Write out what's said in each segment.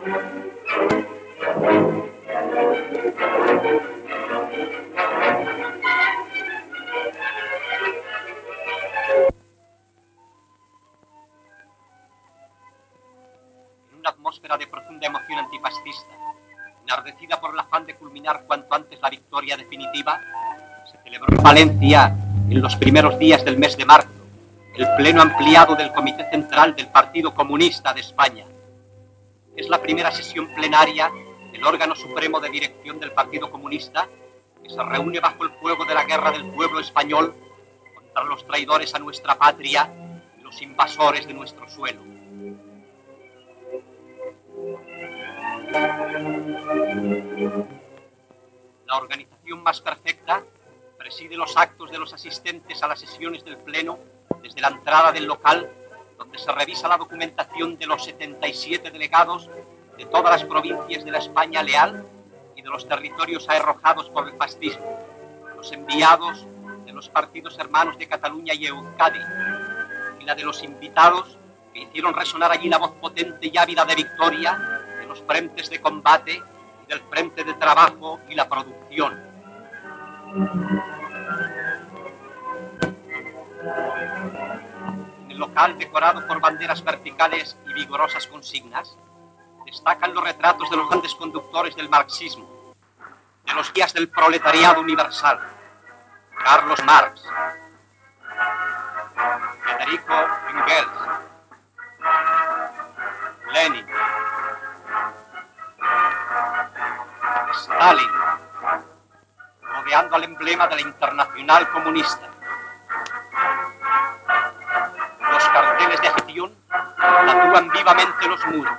En una atmósfera de profunda emoción antifascista, enardecida por el afán de culminar cuanto antes la victoria definitiva, se celebró en Valencia, en los primeros días del mes de marzo, el pleno ampliado del Comité Central del Partido Comunista de España. Es la primera sesión plenaria del órgano supremo de dirección del Partido Comunista que se reúne bajo el fuego de la guerra del pueblo español contra los traidores a nuestra patria y los invasores de nuestro suelo. La organización más perfecta preside los actos de los asistentes a las sesiones del Pleno desde la entrada del local, donde se revisa la documentación de los 77 delegados de todas las provincias de la España leal y de los territorios arrojados por el fascismo, los enviados de los partidos hermanos de Cataluña y Euskadi, y la de los invitados que hicieron resonar allí la voz potente y ávida de victoria de los frentes de combate y del frente de trabajo y la producción. En el local, decorado por banderas verticales y vigorosas consignas, destacan los retratos de los grandes conductores del marxismo, de los guías del proletariado universal: Carlos Marx, Federico Engels, Lenin, Stalin, rodeando al emblema de la Internacional Comunista. Los carteles de acción tatúan vivamente los muros.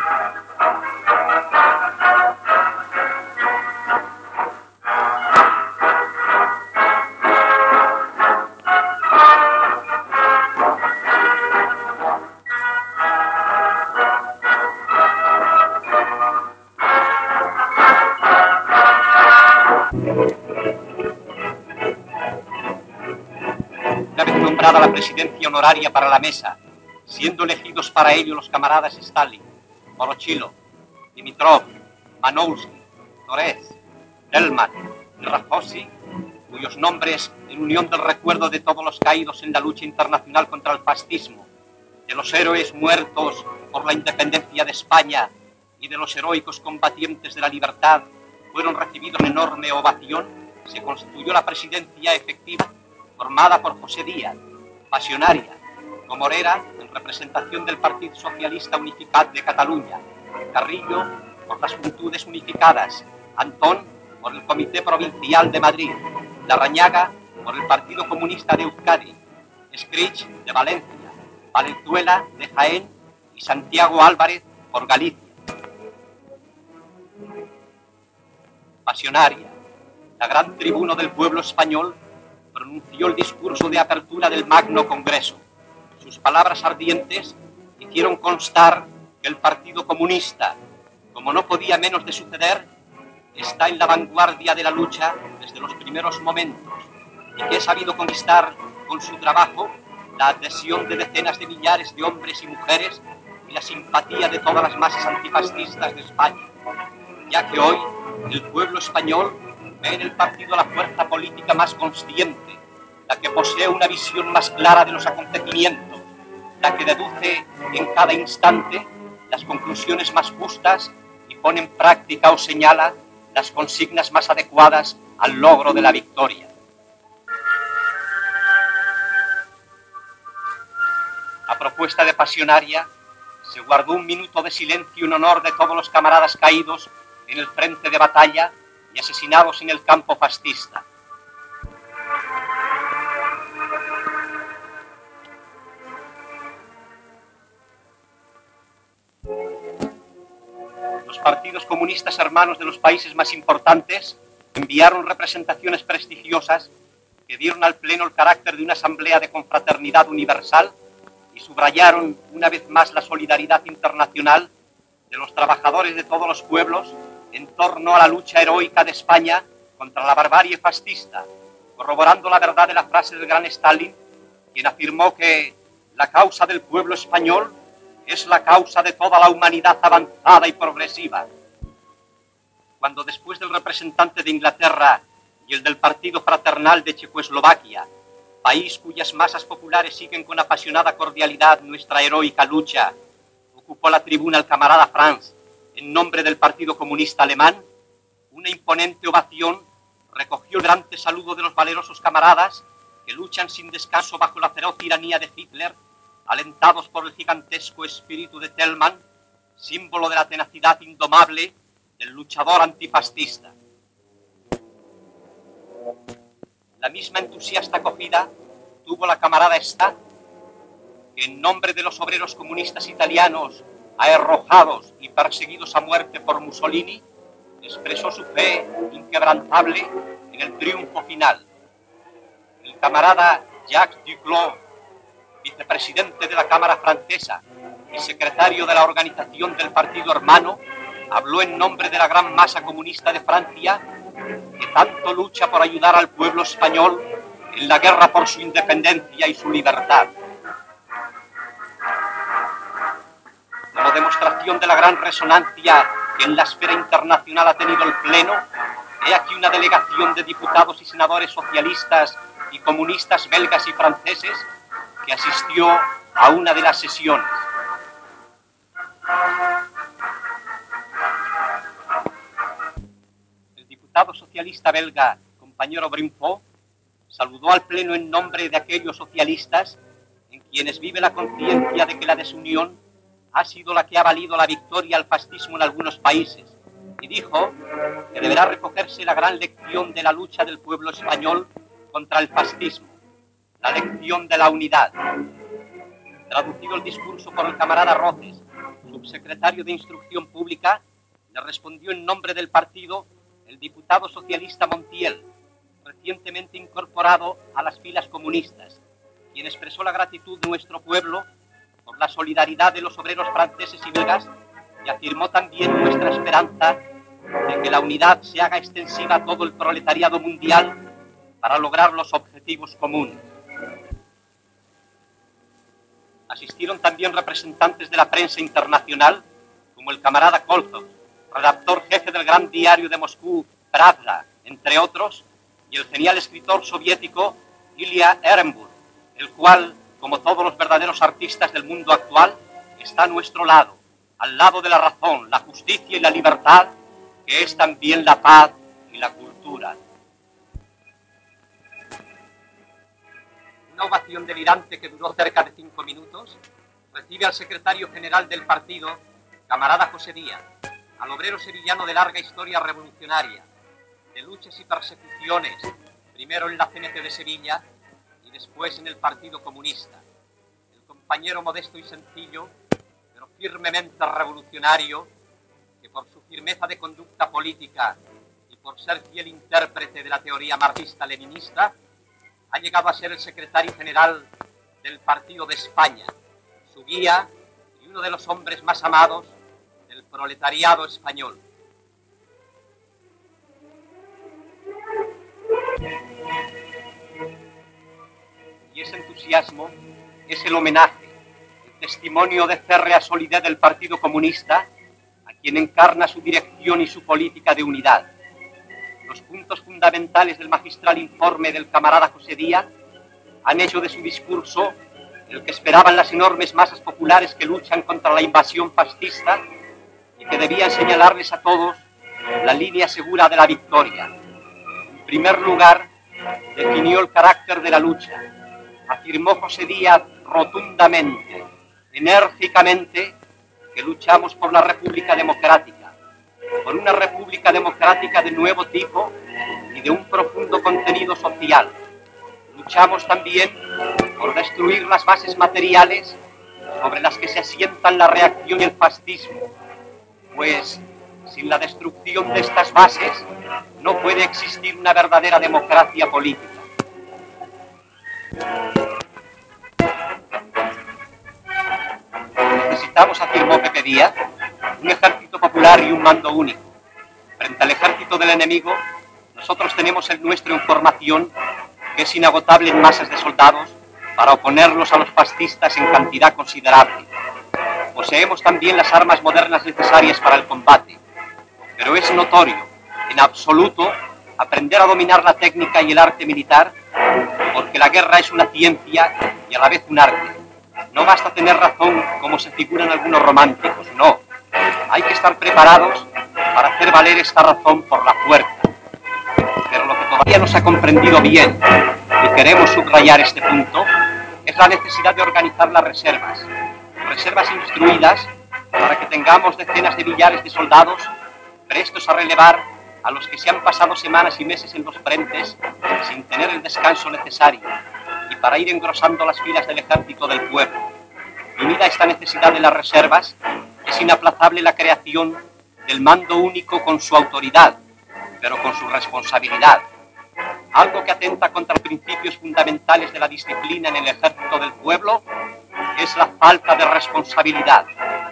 Una vez nombrada la presidencia honoraria para la mesa, siendo elegidos para ello los camaradas Stalin, Voroshilov, Dimitrov, Manouski, Torres, Delman y Rafosi, cuyos nombres, en unión del recuerdo de todos los caídos en la lucha internacional contra el fascismo, de los héroes muertos por la independencia de España y de los heroicos combatientes de la libertad, fueron recibidos en enorme ovación, se constituyó la presidencia efectiva, formada por José Díaz, Pasionaria, Comorera, en representación del Partido Socialista Unificat de Cataluña, Carrillo, por las Juventudes Unificadas, Antón, por el Comité Provincial de Madrid, Larrañaga, por el Partido Comunista de Euskadi, Escrich, de Valencia, Valenzuela, de Jaén, y Santiago Álvarez, por Galicia. Pasionaria, la gran tribuna del pueblo español, pronunció el discurso de apertura del Magno Congreso. Sus palabras ardientes hicieron constar que el Partido Comunista, como no podía menos de suceder, está en la vanguardia de la lucha desde los primeros momentos y que ha sabido conquistar con su trabajo la adhesión de decenas de millares de hombres y mujeres y la simpatía de todas las masas antifascistas de España, ya que hoy el pueblo español ve en el partido la fuerza política más consciente, la que posee una visión más clara de los acontecimientos, la que deduce en cada instante las conclusiones más justas y pone en práctica o señala las consignas más adecuadas al logro de la victoria. A propuesta de Pasionaria, se guardó un minuto de silencio en honor de todos los camaradas caídos en el frente de batalla y asesinados en el campo fascista. Los partidos comunistas hermanos de los países más importantes enviaron representaciones prestigiosas que dieron al Pleno el carácter de una asamblea de confraternidad universal y subrayaron una vez más la solidaridad internacional de los trabajadores de todos los pueblos en torno a la lucha heroica de España contra la barbarie fascista, corroborando la verdad de la frase del gran Stalin, quien afirmó que la causa del pueblo español es la causa de toda la humanidad avanzada y progresiva. Cuando después del representante de Inglaterra y el del Partido Fraternal de Checoslovaquia, país cuyas masas populares siguen con apasionada cordialidad nuestra heroica lucha, ocupó la tribuna el camarada Franz en nombre del Partido Comunista Alemán, una imponente ovación recogió el grande saludo de los valerosos camaradas que luchan sin descanso bajo la feroz tiranía de Hitler, alentados por el gigantesco espíritu de Thälmann, símbolo de la tenacidad indomable del luchador antifascista. La misma entusiasta acogida tuvo la camarada Stadt, que en nombre de los obreros comunistas italianos arrojados y perseguidos a muerte por Mussolini, expresó su fe inquebrantable en el triunfo final. El camarada Jacques Duclos, vicepresidente de la Cámara Francesa y secretario de la organización del Partido Hermano, habló en nombre de la gran masa comunista de Francia que tanto lucha por ayudar al pueblo español en la guerra por su independencia y su libertad. Como demostración de la gran resonancia que en la esfera internacional ha tenido el Pleno, he aquí una delegación de diputados y senadores socialistas y comunistas belgas y franceses que asistió a una de las sesiones. El diputado socialista belga, compañero Brimfo, saludó al Pleno en nombre de aquellos socialistas en quienes vive la conciencia de que la desunión ha sido la que ha valido la victoria al fascismo en algunos países, y dijo que deberá recogerse la gran lección de la lucha del pueblo español contra el fascismo, la lección de la unidad. Traducido el discurso por el camarada Roces, subsecretario de Instrucción Pública, le respondió en nombre del partido el diputado socialista Montiel, recientemente incorporado a las filas comunistas, quien expresó la gratitud de nuestro pueblo por la solidaridad de los obreros franceses y belgas, y afirmó también nuestra esperanza de que la unidad se haga extensiva a todo el proletariado mundial para lograr los objetivos comunes. Asistieron también representantes de la prensa internacional, como el camarada Kolzov, redactor jefe del gran diario de Moscú, Pravda, entre otros, y el genial escritor soviético Ilya Ehrenburg, el cual, como todos los verdaderos artistas del mundo actual, está a nuestro lado, al lado de la razón, la justicia y la libertad, que es también la paz y la cultura. Una ovación delirante que duró cerca de 5 minutos recibe al secretario general del partido, camarada José Díaz, al obrero sevillano de larga historia revolucionaria, de luchas y persecuciones, primero en la CNT de Sevilla y después en el Partido Comunista. El compañero modesto y sencillo, pero firmemente revolucionario, que por su firmeza de conducta política y por ser fiel intérprete de la teoría marxista-leninista, ha llegado a ser el secretario general del Partido de España, su guía y uno de los hombres más amados del proletariado español. Y ese entusiasmo es el homenaje, el testimonio de férrea solidez del Partido Comunista, a quien encarna su dirección y su política de unidad. Los puntos fundamentales del magistral informe del camarada José Díaz han hecho de su discurso el que esperaban las enormes masas populares que luchan contra la invasión fascista y que debían señalarles a todos la línea segura de la victoria. En primer lugar, definió el carácter de la lucha. Afirmó José Díaz rotundamente, enérgicamente, que luchamos por la República Democrática, por una república democrática de nuevo tipo y de un profundo contenido social. Luchamos también por destruir las bases materiales sobre las que se asientan la reacción y el fascismo, pues sin la destrucción de estas bases no puede existir una verdadera democracia política. Necesitamos, afirmó Pepe Díaz, un ejército popular y un mando único. Frente al ejército del enemigo, nosotros tenemos el nuestro en formación, que es inagotable en masas de soldados, para oponerlos a los fascistas en cantidad considerable. Poseemos también las armas modernas necesarias para el combate, pero es notorio, en absoluto, aprender a dominar la técnica y el arte militar, porque la guerra es una ciencia y a la vez un arte. No basta tener razón como se figuran algunos románticos, no. Hay que estar preparados para hacer valer esta razón por la fuerza. Pero lo que todavía no se ha comprendido bien, y queremos subrayar este punto, es la necesidad de organizar las reservas. Reservas instruidas para que tengamos decenas de millares de soldados prestos a relevar a los que se han pasado semanas y meses en los frentes sin tener el descanso necesario y para ir engrosando las filas del ejército del pueblo. Y unida a esta necesidad de las reservas, es inaplazable la creación del mando único con su autoridad, pero con su responsabilidad. Algo que atenta contra los principios fundamentales de la disciplina en el ejército del pueblo es la falta de responsabilidad.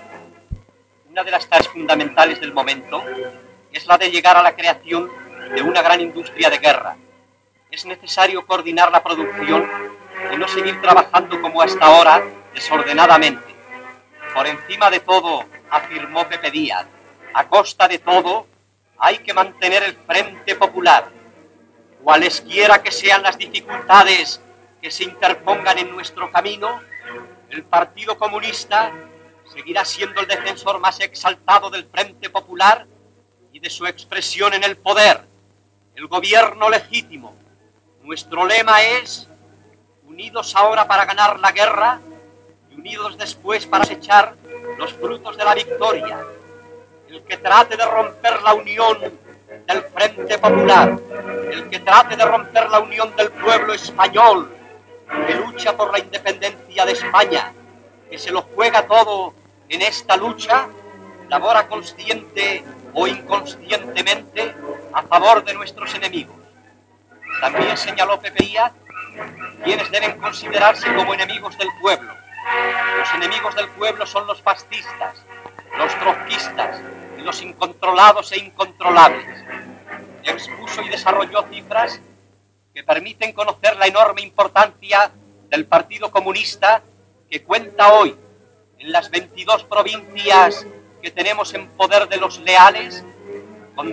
Una de las tareas fundamentales del momento es la de llegar a la creación de una gran industria de guerra. Es necesario coordinar la producción y no seguir trabajando como hasta ahora, desordenadamente. Por encima de todo, afirmó Pepe Díaz, a costa de todo, hay que mantener el Frente Popular. Cualesquiera que sean las dificultades que se interpongan en nuestro camino, el Partido Comunista seguirá siendo el defensor más exaltado del Frente Popular y de su expresión en el poder, el gobierno legítimo. Nuestro lema es: unidos ahora para ganar la guerra y unidos después para cosechar los frutos de la victoria. El que trate de romper la unión del Frente Popular, el que trate de romper la unión del pueblo español, que lucha por la independencia de España, que se lo juega todo en esta lucha, labora consciente o inconscientemente a favor de nuestros enemigos. También señaló Pepe Díaz quienes deben considerarse como enemigos del pueblo. Los enemigos del pueblo son los fascistas, los trotskistas y los incontrolados e incontrolables. Expuso y desarrolló cifras que permiten conocer la enorme importancia del Partido Comunista, que cuenta hoy en las 22 provincias que tenemos en poder de los leales con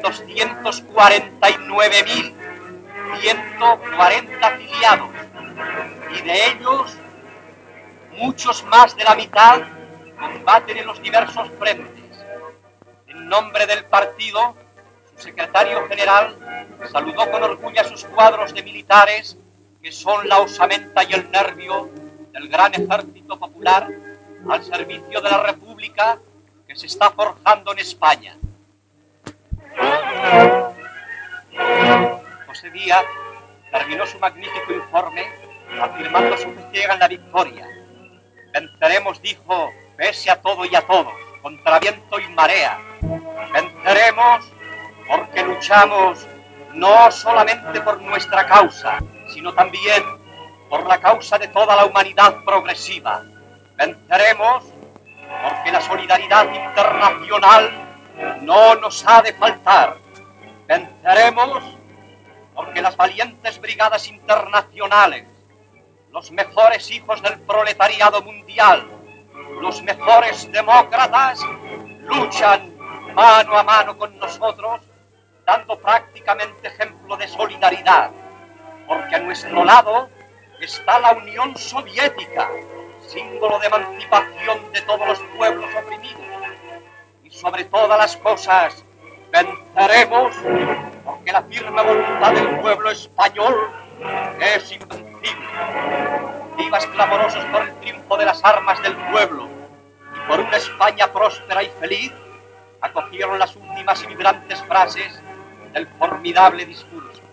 249.140 afiliados, y de ellos muchos más de la mitad combaten en los diversos frentes. En nombre del partido, su secretario general saludó con orgullo a sus cuadros de militares, que son la osamenta y el nervio del gran ejército popular al servicio de la República que se está forjando en España. José Díaz terminó su magnífico informe afirmando su fe ciega en la victoria. Venceremos, dijo, pese a todo y a todos, contra viento y marea. Venceremos porque luchamos no solamente por nuestra causa, sino también por la causa de toda la humanidad progresiva. Venceremos porque la solidaridad internacional no nos ha de faltar. Venceremos porque las valientes brigadas internacionales, los mejores hijos del proletariado mundial, los mejores demócratas, luchan mano a mano con nosotros, dando prácticamente ejemplo de solidaridad, porque a nuestro lado está la Unión Soviética, símbolo de emancipación de todos los pueblos oprimidos. Y sobre todas las cosas, venceremos porque la firme voluntad del pueblo español es invencible. Vivas clamorosos por el triunfo de las armas del pueblo y por una España próspera y feliz, acogieron las últimas y vibrantes frases del formidable discurso.